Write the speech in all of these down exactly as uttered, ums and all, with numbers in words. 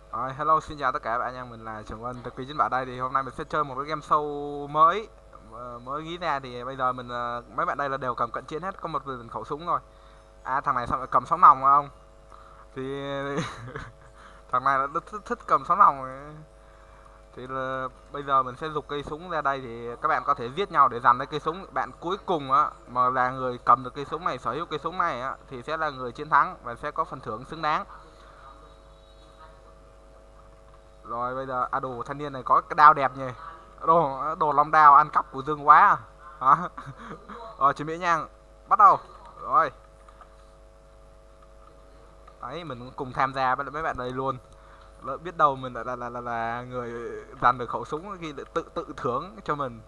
Rồi, hello, xin chào tất cả các bạn nha, mình là Trường Quân từ Quý Chiến Bảo đây. Thì hôm nay mình sẽ chơi một cái game show mới ờ, mới nghĩ ra. Thì bây giờ mình ờ, mấy bạn đây là đều cầm cận chiến hết, có một mình khẩu súng thôi. À, thằng này sao lại cầm sóng nòng không? Thì thằng này là thích, thích, thích cầm sóng nòng ấy. Thì là bây giờ mình sẽ giục cây súng ra đây, thì các bạn có thể giết nhau để giành lấy cây súng. Bạn cuối cùng á mà là người cầm được cây súng này, sở hữu cây súng này á, thì sẽ là người chiến thắng và sẽ có phần thưởng xứng đáng. Rồi bây giờ à, đồ thanh niên này có cái đao đẹp nhỉ. Đồ đồ long đao ăn cắp của Dương quá à. Hả? Rồi chuẩn bị nha. Bắt đầu. Rồi. Đấy, mình cũng cùng tham gia với mấy bạn đây luôn. Lỡ biết đâu mình là là là, là, là người giành được khẩu súng khi tự tự thưởng cho mình.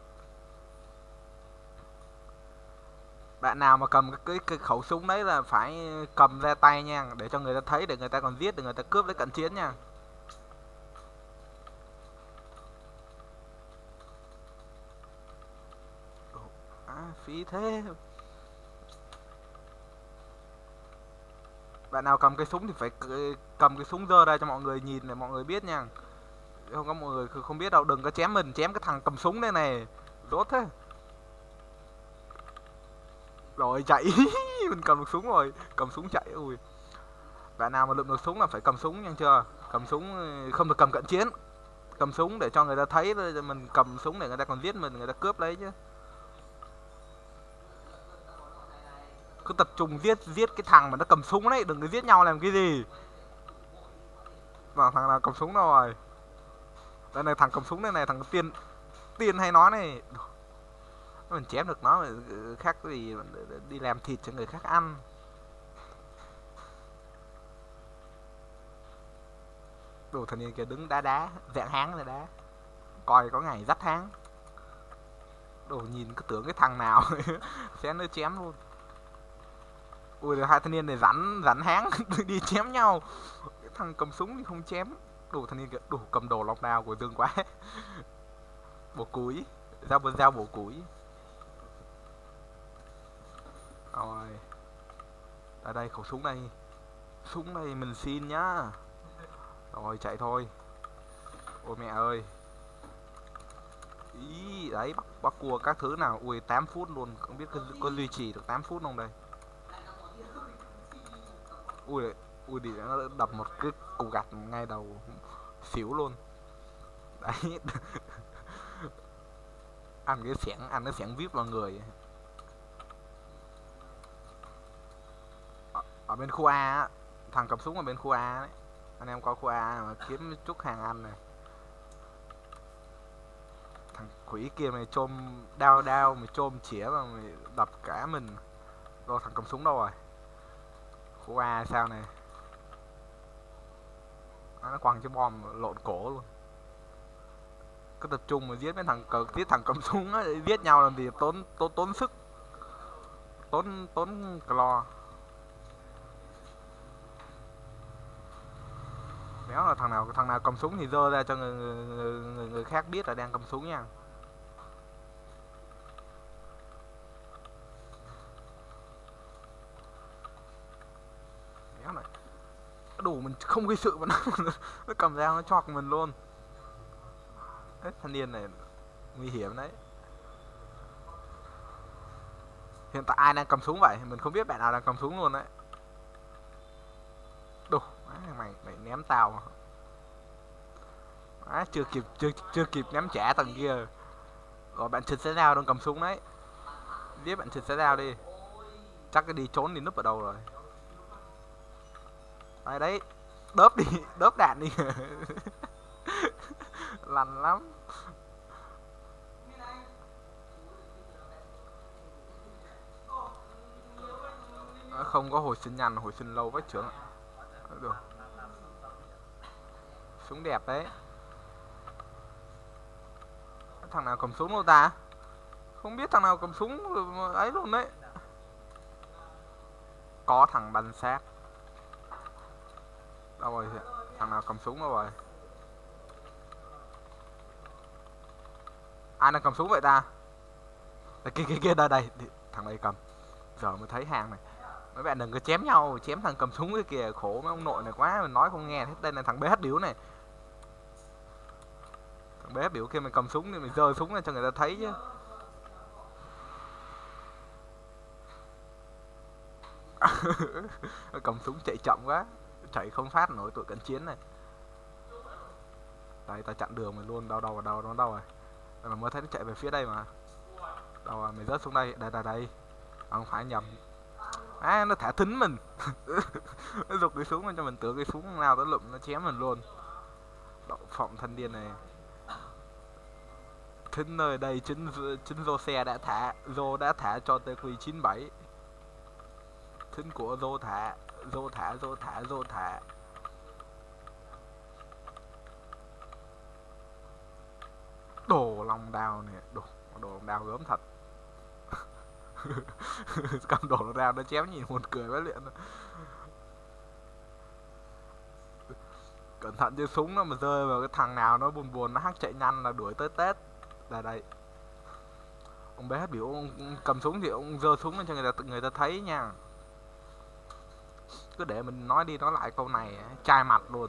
Bạn nào mà cầm cái, cái, cái khẩu súng đấy là phải cầm ra tay nha, để cho người ta thấy, để người ta còn giết, để người ta cướp lấy cận chiến nha. À, phí thế. Bạn nào cầm cái súng thì phải cầm cái súng giơ ra cho mọi người nhìn, để mọi người biết nha. Không có mọi người không biết đâu, đừng có chém mình, chém cái thằng cầm súng đây này. Rốt thế. Rồi chạy. Mình cầm được súng rồi, cầm súng chạy. Ui. Bạn nào mà lượm được súng là phải cầm súng nha chưa? Cầm súng không được cầm cận chiến. Cầm súng để cho người ta thấy mình cầm súng, để người ta còn giết mình, người ta cướp lấy chứ. Cứ tập trung giết giết cái thằng mà nó cầm súng đấy, đừng có giết nhau làm cái gì. Mà thằng nào cầm súng đâu rồi? Đây này, thằng cầm súng đây này, thằng tiên tiên hay nói này. Mình chém được nó khác gì đi làm thịt cho người khác ăn. Đồ thanh niên kia đứng đá đá, dạng háng này đá. Coi có ngày dắt háng. Đồ nhìn cứ tưởng cái thằng nào sẽ nó chém luôn. Ui, hai thanh niên này rắn rắn háng đi chém nhau. Cái thằng cầm súng thì không chém. Đồ thanh niên kia, đồ cầm đồ lọc đao của Dương quá. Bổ củi, dao dao bổ củi. Rồi. Ở đây khẩu súng này. Súng này mình xin nhá. Rồi chạy thôi. Ôi mẹ ơi. Ý, đấy bắt, bắt cua các thứ nào. Ui, tám phút luôn, không biết có, có duy trì được tám phút không đây. Ui, ui đi, nó đập một cái cục gạch ngay đầu, xỉu luôn. Đấy. Ăn cái xẻng, ăn cái xẻng vip vào người. Ở, ở bên khu A á, thằng cầm súng ở bên khu A đấy. Anh em có khu A mà kiếm chút hàng ăn này. Thằng quỷ kia mày chôm đao đao, mày chôm chĩa mà mày đập cả mình. Rồi thằng cầm súng đâu rồi? Khu A sao này? Nó quăng cái bom lộn cổ luôn. Cứ tập trung mà giết mấy thằng cờ, giết thằng cầm súng á, giết nhau làm gì tốn tốn tốn sức. Tốn tốn clo. Méo là thằng nào thằng nào cầm súng thì giơ ra cho người người, người người khác biết là đang cầm súng nha. Méo này. Đủ mình không gây sự mà nó, nó cầm dao nó chọc mình luôn. Đấy, thanh niên này nguy hiểm đấy. Hiện tại ai đang cầm súng vậy? Mình không biết bạn nào đang cầm súng luôn đấy. Đủ, mày mày ném tao. À, chưa kịp chưa chưa kịp ném trả thằng kia. Rồi bạn Trịnh sẽ dao đang cầm súng đấy. Biết bạn Trịnh sẽ dao đi. Chắc cái đi trốn đi núp ở đâu rồi. Đấy đấy. Đớp đi, đớp đạn đi. Lằn lắm. Không có hồi sinh nhanh, hồi sinh lâu vách trưởng. Được. Súng đẹp đấy. Thằng nào cầm súng đâu ta? Không biết thằng nào cầm súng ấy luôn đấy. Có thằng bắn xác. Đâu rồi? Thằng nào cầm súng đâu rồi? Ai đang cầm súng vậy ta? Đây, kia kia kia đây đây. Thằng này cầm. Giờ mới thấy hàng này. Mấy bạn đừng có chém nhau, chém thằng cầm súng cái kìa, khổ mấy ông nội này quá, mình nói không nghe hết. Đây là thằng bê hát điếu này, thằng bê hát điếu kia mình cầm súng thì mình giơ súng lên cho người ta thấy chứ. Cầm súng chạy chậm quá, chạy không phát nổi tụi cận chiến này. Đây ta chặn đường mình luôn, đâu đâu đâu nó đâu rồi. Đây mà mới thấy nó chạy về phía đây mà. Đâu rồi, mày rớt xuống đây, đây đây đây. À, không phải nhầm. À nó thả thính mình. Nó giục cái súng cho mình tưởng cái súng nào tới lụm nó chém mình luôn. Đậu phộng thanh niên này. Thính nơi đây chính chính Dô xe đã thả, Dô đã thả cho tê quy chín bảy. Thính của Dô thả, Dô thả, Dô thả, Dô thả. Đồ long đao nè, đồ đồ long đao gớm thật. Cầm đồ long đao nó chém nhìn buồn cười quá luyện. Cẩn thận chứ súng nó mà rơi vào cái thằng nào nó buồn buồn nó hắc chạy nhanh là đuổi tới Tết. Là đây. Ông bé biểu ông cầm súng thì ông giơ súng lên cho người ta người ta thấy nha. Cứ để mình nói đi nói lại câu này chai mặt luôn.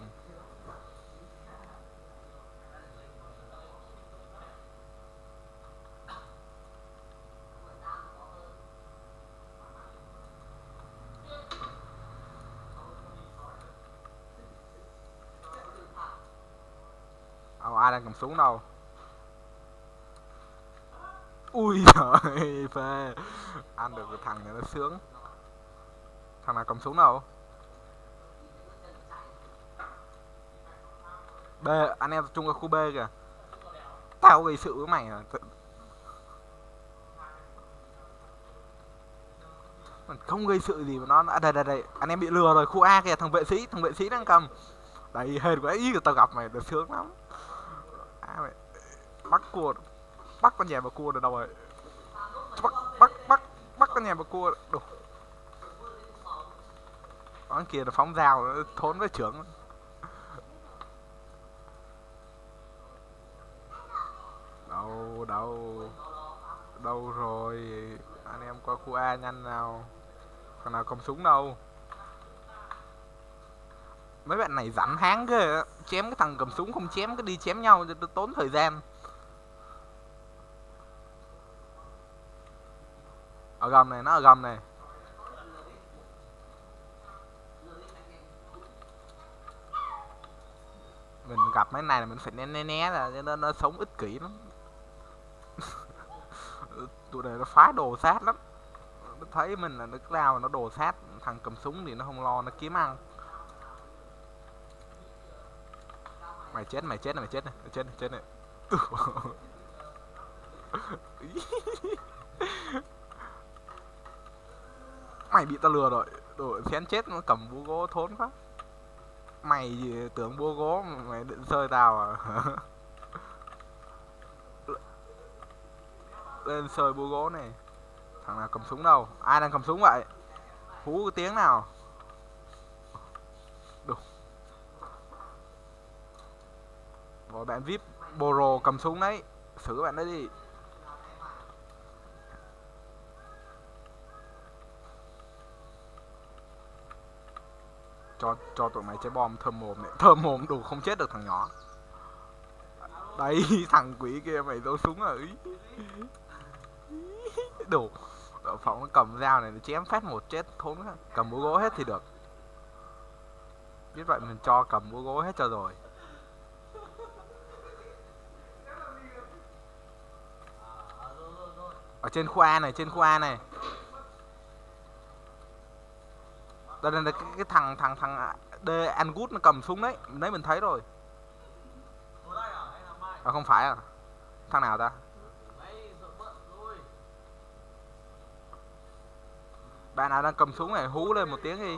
Đâu ai đang cầm súng đâu. Ui trời phê. Ăn được cái thằng này nó sướng. Thằng nào cầm súng đâu. B, anh em tập trung ở khu B kìa. Tao gây sự với mày à. Mình không gây sự gì mà nó à, đây đây đây, anh em bị lừa rồi, khu A kìa, thằng vệ sĩ, thằng vệ sĩ đang cầm. Đấy hên quá, ý tao gặp mày được sướng lắm. À, mày. Bắt cua, bắt con nhà vào cua được đâu rồi. Bắt bắt bắt bắt con nhà vào cua. Đủ. Con kia là phóng dao nó thốn với trưởng. Đâu đâu đâu rồi, anh em qua khu A nhanh nào. Thằng nào cầm súng đâu. Mấy bạn này rảnh háng ghê, chém cái thằng cầm súng không chém cái đi chém nhau cho tốn thời gian. Ở gầm này, nó ở gầm này. Mình gặp mấy này là mình phải né né né là cho nên nó sống ích kỷ lắm. Tụi này nó phá đồ sát lắm. Nó thấy mình là nó lao nó đồ sát, thằng cầm súng thì nó không lo, nó kiếm ăn. Mày chết mày chết này mày chết này, mày chết này, chết này. Mày bị tao lừa rồi. Đồ xén chết nó cầm búa gỗ thốn quá. Mày gì tưởng búa gỗ mày định rơi tao à. Lên sơi búa gỗ này. Thằng nào cầm súng đâu? Ai đang cầm súng vậy? Hú cái tiếng nào. Đủ. Rồi bạn vê i pê Boro cầm súng đấy. Xử bạn đấy đi. Cho cho tụi mày trái bom thơm mồm này. Thơm mồm đủ không chết được thằng nhỏ. Đấy thằng quỷ kia mày giấu súng rồi. Đủ. Đậu phộng nó cầm dao này nó chém phát một chết thốn quá. Cầm búa gỗ hết thì được. Biết vậy mình cho cầm búa gỗ hết cho rồi. Ở trên khu A này, trên khu A này. Đây là cái, cái thằng thằng thằng D Angut nó cầm súng đấy, đấy mình thấy rồi. À không phải à? Thằng nào ta? Bạn nào đang cầm súng này hú lên một tiếng đi.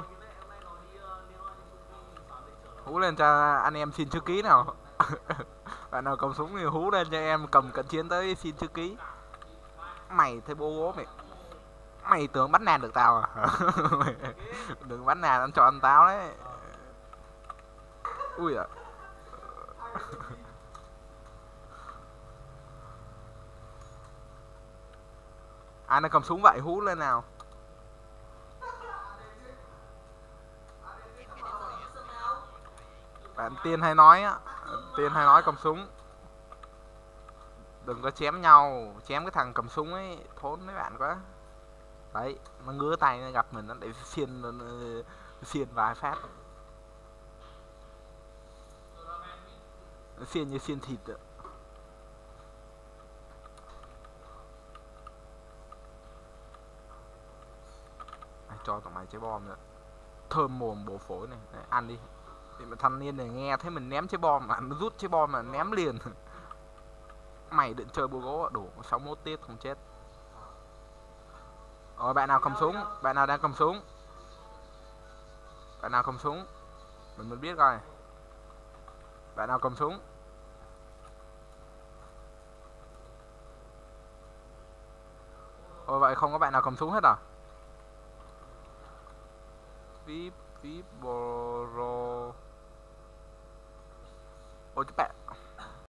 Hú lên cho anh em xin chữ ký nào. Bạn nào cầm súng thì hú lên cho em cầm cận chiến tới xin chữ ký. Mày thấy bố gố mày. Mày tưởng bắn nàn được tao à? Đừng bắn nàn ăn cho ăn táo đấy. Ui ạ. Ai đang cầm súng vậy hú lên nào. Bạn Tiên hay nói á, Tiên hay nói cầm súng đừng có chém nhau, chém cái thằng cầm súng ấy thốn mấy bạn quá. Đấy, nó ngứa tay nó gặp mình nó để xiên nó xiên vài phát. Nó xiên như xiên thịt ạ. Ai cho tụi mày trái bom nữa. Thơm mồm bổ phổi này, đấy, ăn đi. Thì mà thanh niên này nghe thấy mình ném trái bom mà nó rút trái bom mà ném liền. Mày định chơi búa gỗ đủ sáu mươi mốt tiết không chết. Rồi bạn nào cầm súng, bạn nào đang cầm súng? Bạn nào cầm súng? Mình muốn biết coi. Bạn nào cầm súng? Ôi vậy không có bạn nào cầm súng hết à? Vip Vip Boro. Ôi các bạn